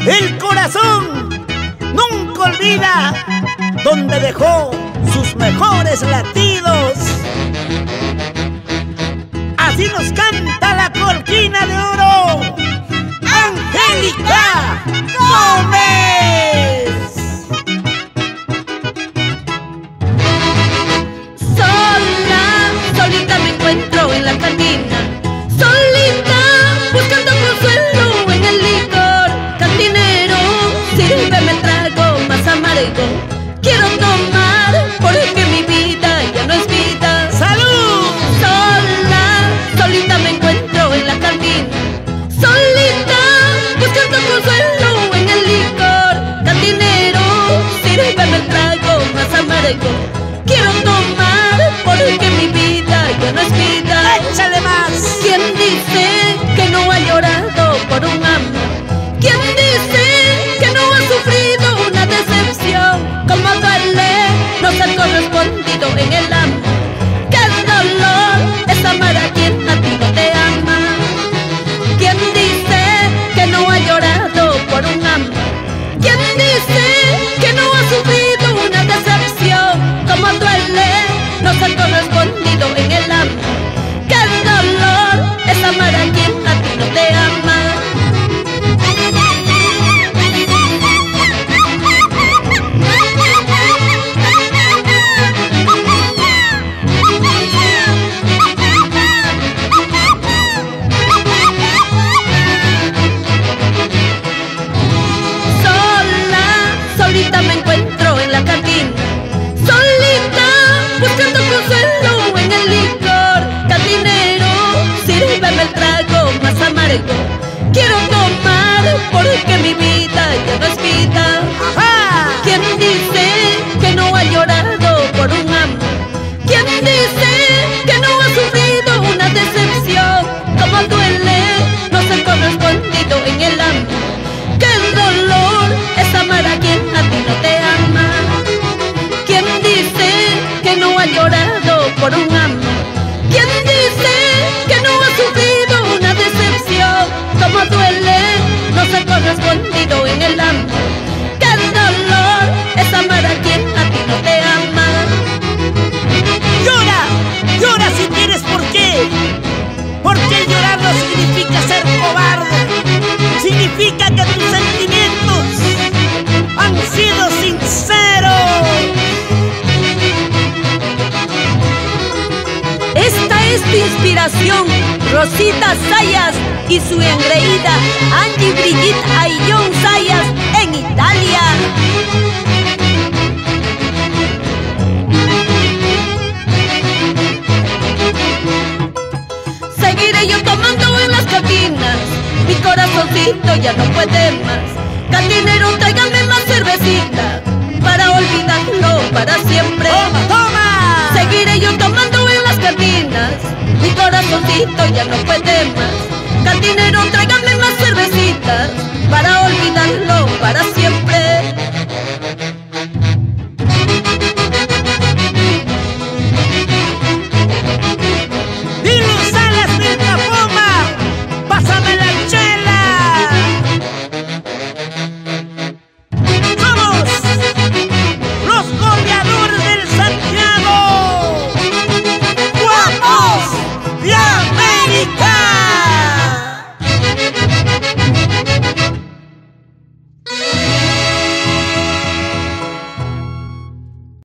El corazón nunca olvida donde dejó sus mejores latidos. Así nos canta la cortina de oro, Angélica Gómez. Solita me encuentro en la cantina, solita buscando consuelo en el licor. Cantinero, sírveme el trago más amargo, quiero tomar porque mi vida ya no es vida. ¡Salud! Solita me encuentro en la cantina, solita buscando consuelo en el licor. Cantinero, sírveme el trago más amargo, quiero tomar porque mi vida ya no es vida. ¡Échale más! ¿Quién dice que no ha llorado por un amor? ¿Quién dice que no ha sufrido una decepción? Como duele no ser correspondido en el amor. ¡Qué dolor es amar a quien a ti no te ama! ¿Quién dice que no ha llorado por un amor? ¿Quién dice que no ha sufrido una decepción? Como duele no ser correspondido en el amor. ¡Qué dolor es amar a quien a ti no te ama! Solita me encuentro en la cantina, solita buscando consuelo en el licor. Cantinero, sírveme el trago más amargo, quiero tomar porque mi vida ya no es vida. ¡Ajá! ¿Quién dice que no ha llorado por un amor? ¿Quién dice que no ha sufrido una decepción? Como duele no ser correspondido en el amor. ¡Qué dolor es amar a quien a ti no te ama! ¿Quién dice que no ha llorado por un amor? ¿Quién dice que no ha sufrido una decepción? Como duele no ser correspondido en el amor. ¡Qué dolor es amar a quien a ti no te ama! ¡Llora! ¡Llora si tienes por qué! Porque llorar no significa ser cobarde. Significa que tus sentimientos han sido sinceros. Esta es tu inspiración, Rosita Sayas y su engreída Angie Brigitte Ayllón Sayas en Italia. Seguiré yo tomando en las cantinas, mi corazoncito ya no puede más. Cantinero, tráigame más cervecita para olvidarlo para siempre. ¡Toma, toma! Seguiré yo tomando en las cantinas, mi corazoncito ya no puede más. Cantinero, tráigame más cervecitas para olvidarlo para siempre.